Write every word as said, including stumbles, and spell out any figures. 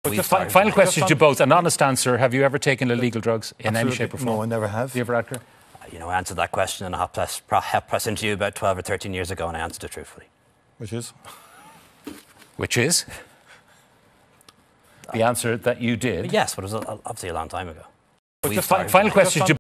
The fi final question to you both, an honest answer. Have you ever taken illegal drugs in Absolutely. any shape or form? No, I never have. Have you ever, Adker? You know, I answered that question in a hot press, hot press interview about twelve or thirteen years ago, and I answered it truthfully. Which is? Which is? The answer that you did? Yes, but it was obviously a long time ago. The fi final question to